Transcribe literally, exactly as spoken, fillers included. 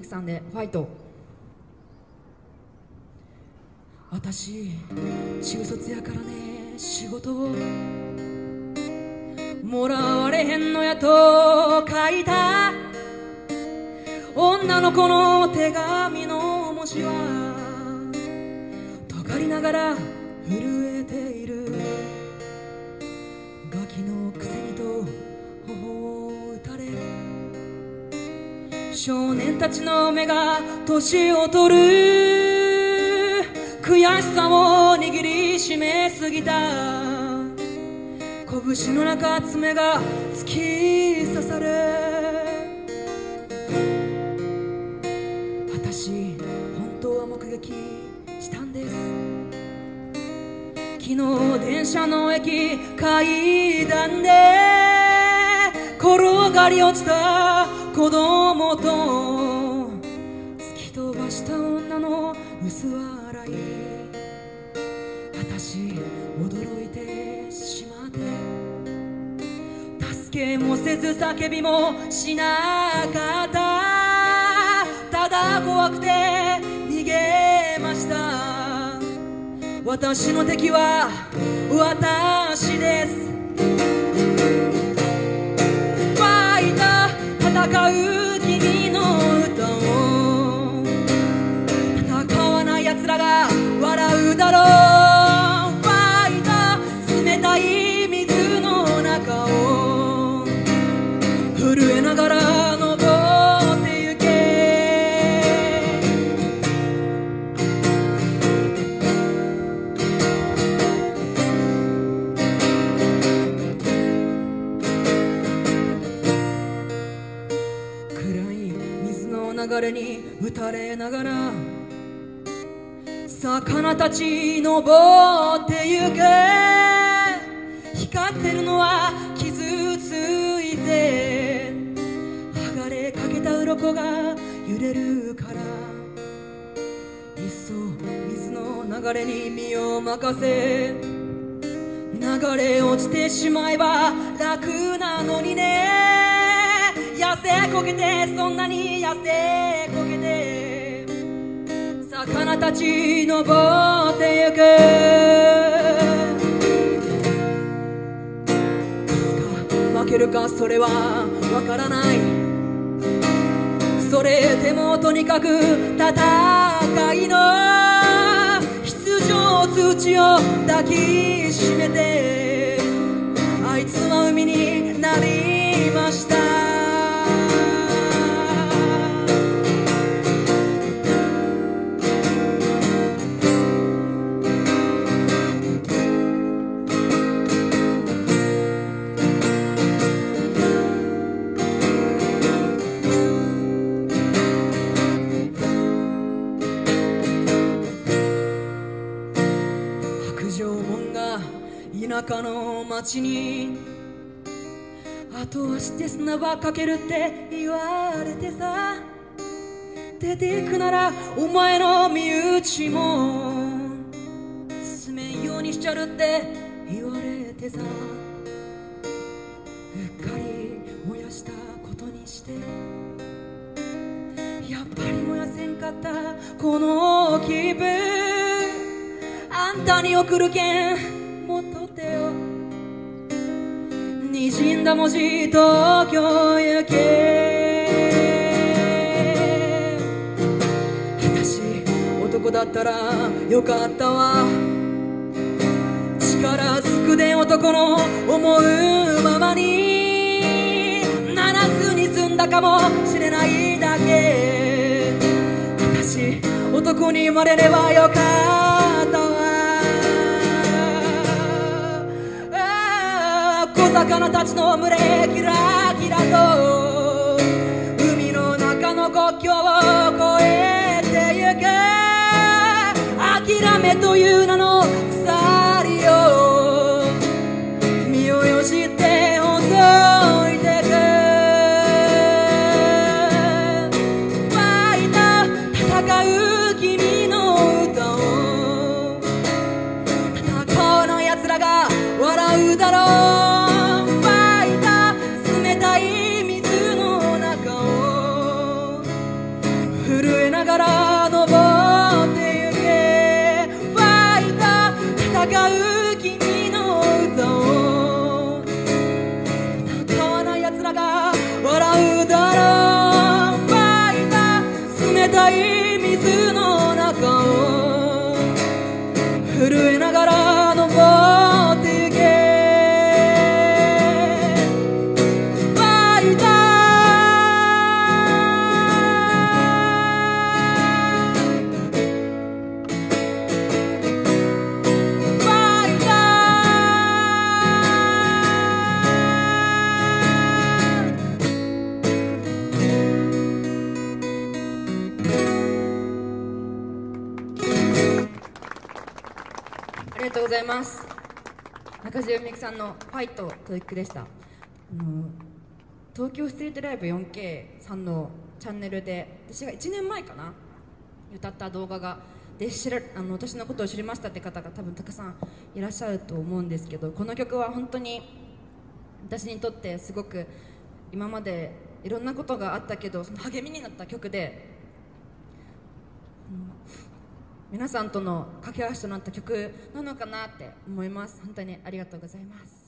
樹さんでファイト。私中卒やからね、仕事をもらわれへんのやと書いた女の子の手紙の文字は尖りながら震えている。ガキのくせにと頬を打たれ、少年たちの目が年を取る。悔しさを握りしめすぎた。拳の中爪が突き刺さる。私本当は目撃したんです。昨日電車の駅階段で転がり落ちた子供と突き飛ばした女の薄笑い。私驚いてしまって、助けもせず叫びもしなかった。ただ怖くて逃げました。私の敵は私です。ファイター戦う君の歌を、戦わない奴らが笑うだろう。ファイター冷たい水の中を震えながら登ってゆけ。暗い水の流れに打たれながら魚たち登ってゆく。光ってるのは傷ついて剥がれかけた鱗が揺れるから、いっそ水の流れに身を任せ流れ落ちてしまえば楽なのにね。痩せこけてそんなに痩せこけて魚たち登ってゆく。いつか負けるかそれはわからない。それでもとにかく戦いの出場通知を抱きしめて、あいつは海になりました。田舎の町に後押して砂場かけるって言われてさ、出ていくならお前の身内も住めんようにしちゃるって言われてさ、うっかり燃やしたことにして、やっぱり燃やせんかったこの気分、あんたに送るけんもっと手を滲んだ文字東京行け。私男だったらよかったわ。力ずくで男の思うままにならずに済んだかもしれないだけ。私男に生まれればよかったわ。小魚たちの群れキラキラと海の中の国境を越えてゆく。諦めという名の鎖を身をよじってほどいてく。ファイター戦う君の歌を戦わない奴らが笑うだろう。 ながら登ってゆけファイター戦う君の歌を歌わない奴らが笑うだろうファイター冷たい水の中を震えながら登ってゆけありがとうございます。中島みゆきさんの「ファイト」という曲でした。あの東京ストリートライブ よんケー さんのチャンネルで私がいちねんまえかな歌った動画がで知らあの私のことを知りましたって方が多分たくさんいらっしゃると思うんですけど、この曲は本当に私にとってすごく今までいろんなことがあったけどその励みになった曲で、皆さんとの架け橋となった曲なのかなって思います。本当にありがとうございます。